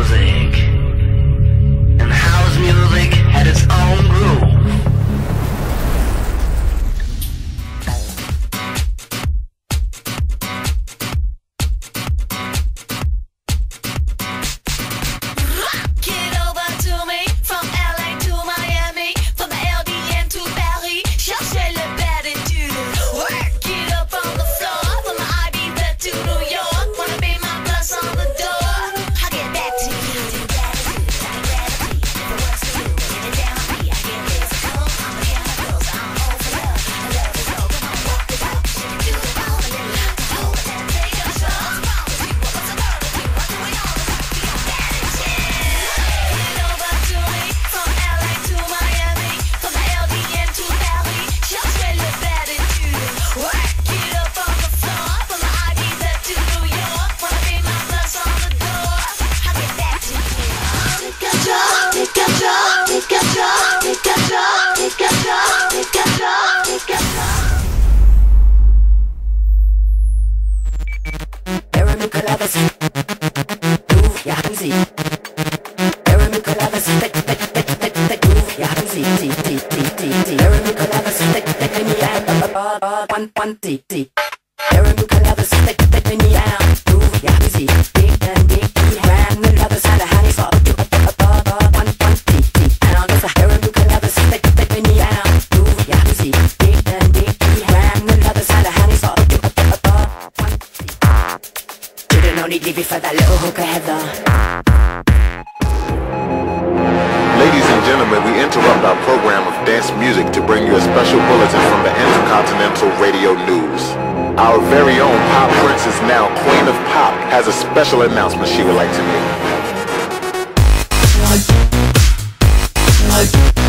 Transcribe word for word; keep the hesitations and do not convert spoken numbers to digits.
music, and house music had its own groove. Ladies and gentlemen, we interrupt our program of dance music to bring you a special bulletin from the Intercontinental Radio News. Our very own Pop Princess, now Queen of Pop, has a special announcement she would like to make.